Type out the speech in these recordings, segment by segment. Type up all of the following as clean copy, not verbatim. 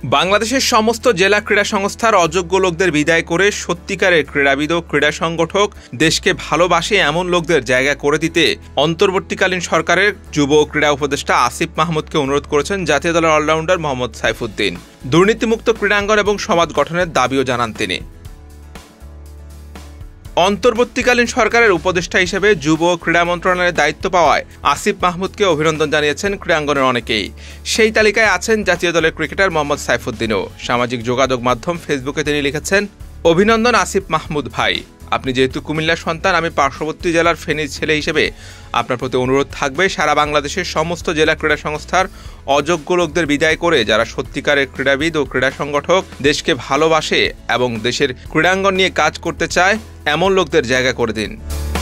বাংলাদেশের সমস্ত জেলা ক্রীড়া সংস্থার অযোগ্য লোকদের বিদায় করে সত্যিকারের ক্রীড়াবিদ ও ক্রীড়া সংগঠক দেশকে ভালোবাসে এমন লোকদের জায়গা করে দিতে অন্তর্বর্তীকালীন সরকারের যুব ও ক্রীড়া উপদেষ্টা আসিফ মাহমুদকে অনুরোধ করেছেন জাতীয় দলের অলরাউন্ডার মোহাম্মদ সাইফুদ্দিন। দুর্নীতিমুক্ত ক্রীড়াঙ্গন এবং সমাজ গঠনের দাবিও জানান তিনি। অন্তর্বর্তীকালীন সরকারের উপদেষ্টা হিসেবে যুব ও ক্রীড়া মন্ত্রণালয়ের দায়িত্ব পাওয়ায় আসিফ মাহমুদকে অভিনন্দন জানিয়েছেন ক্রীড়াঙ্গনের অনেকেই। সেই তালিকায় আছেন জাতীয় দলের ক্রিকেটার মোহাম্মদ সাইফুদ্দিনও। সামাজিক যোগাযোগ মাধ্যম ফেসবুকে তিনি লিখেছেন, অভিনন্দন আসিফ মাহমুদ ভাই, আপনি যেহেতু কুমিল্লার সন্তান, আমি পার্শ্ববর্তী জেলার ফেনীর ছেলে হিসেবে আপনার প্রতি অনুরোধ থাকবে সারা বাংলাদেশের সমস্ত জেলা ক্রীড়া সংস্থার অযোগ্য লোকদের বিদায় করে যারা সত্যিকারের ক্রীড়াবিদ ও ক্রীড়া সংগঠক দেশকে ভালোবাসে এবং দেশের ক্রীড়াঙ্গন নিয়ে কাজ করতে চায় এমন লোকদের জায়গা করে দিন।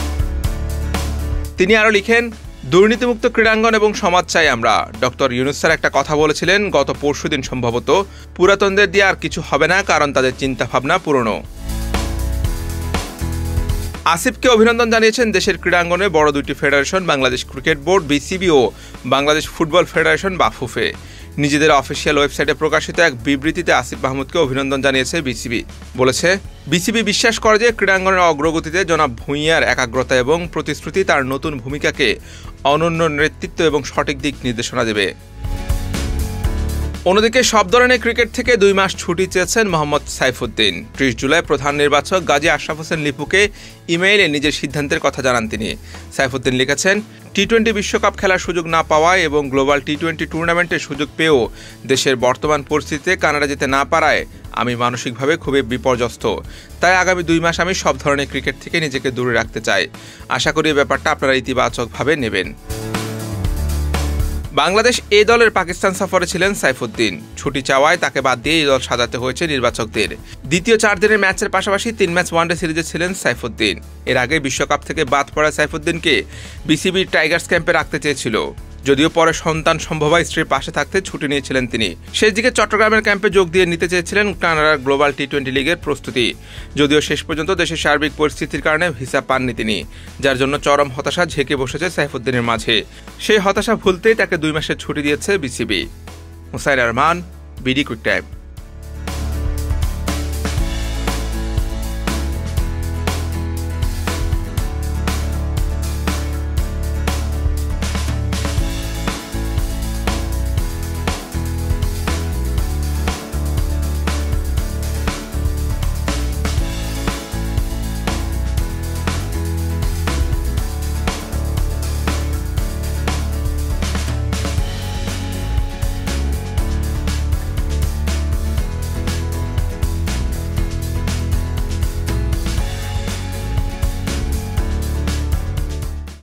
তিনি আরও লিখেন, দুর্নীতিমুক্ত ক্রীড়াঙ্গন এবং সমাজ চাই আমরা। ডক্টর ইউনূস স্যার একটা কথা বলেছিলেন গত পরশুদিন সম্ভবত, পুরাতনদের দিয়ে আর কিছু হবে না, কারণ তাদের চিন্তাভাবনা পুরনো। আসিফকে অভিনন্দন জানিয়েছেন দেশের ক্রীড়াঙ্গনে বড় দুটি federation, Bangladesh cricket board BCB ও বাংলাদেশ ফুটবল ফেডারেশন বাফুফে। নিজেদের অফিসিয়াল ওয়েবসাইটে প্রকাশিত এক বিবৃতিতে আসিফ মাহমুদকে অভিনন্দন জানিয়েছে বিসিবি। বলেছে, বিসিবি বিশ্বাস করে যে ক্রীড়াঙ্গনের অগ্রগতিতে জনাব ভূঁইয়ার একাগ্রতা এবং প্রতিশ্রুতি তার নতুন ভূমিকাকে অনন্য নেতৃত্ব এবং সঠিক দিক নির্দেশনা দেবে। অন্যদিকে সব ধরনের ক্রিকেট থেকে 2 মাস ছুটি চেয়েছেন মোহাম্মদ সাইফুদ্দিন। 30 জুলাই প্রধান নির্বাচক গাজী আশরাফ হোসেন লিপুকে ইমেইলে নিজের সিদ্ধান্তের কথা জানান তিনি। সাইফুদ্দিন লিখেছেন, টি-20 বিশ্বকাপ খেলার সুযোগ না পাওয়ায় এবং গ্লোবাল টি-20 টুর্নামেন্টের সুযোগ পেয়েও দেশের বর্তমান পরিস্থিতিতে কানাডা যেতে না পারায় আমি মানসিকভাবে খুবই বিপর্যস্ত। তাই আগামী 2 মাস আমি সব ধরনের ক্রিকেট থেকে নিজেকে দূরে রাখতে চাই। আশা করি এই ব্যাপারটা আপনারা ইতিবাচকভাবে নেবেন। বাংলাদেশ এ দলের পাকিস্তান সফরে ছিলেন সাইফুদ্দিন। ছুটি চাওয়ায় তাকে বাদ দিয়ে এই দল সাজাতে হয়েছে নির্বাচকদের। দ্বিতীয় 4 দিনের ম্যাচের পাশাপাশি 3 ম্যাচ ওয়ানডে সিরিজে ছিলেন সাইফুদ্দিন। এর আগে বিশ্বকাপ থেকে বাদ পড়া সাইফুদ্দিনকে বিসিবির টাইগার্স ক্যাম্পে রাখতে চেয়েছিল, যদিও পরে সন্তান সম্ভব হয় স্ত্রীর পাশে থাকতে ছুটি নিয়েছিলেন তিনি। শেষ দিকে চট্টগ্রামের ক্যাম্পে যোগ দিয়ে নিতে চেয়েছিলেন কানাডার গ্লোবাল টি-20 লিগের প্রস্তুতি, যদিও শেষ পর্যন্ত দেশের সার্বিক পরিস্থিতির কারণে ভিসা পাননি তিনি, যার জন্য চরম হতাশা ঝেঁকে বসেছে সাইফুদ্দিনের মাঝে। সেই হতাশা ভুলতেই তাকে 2 মাসের ছুটি দিয়েছে BCB. Musair Arman, BD quick time.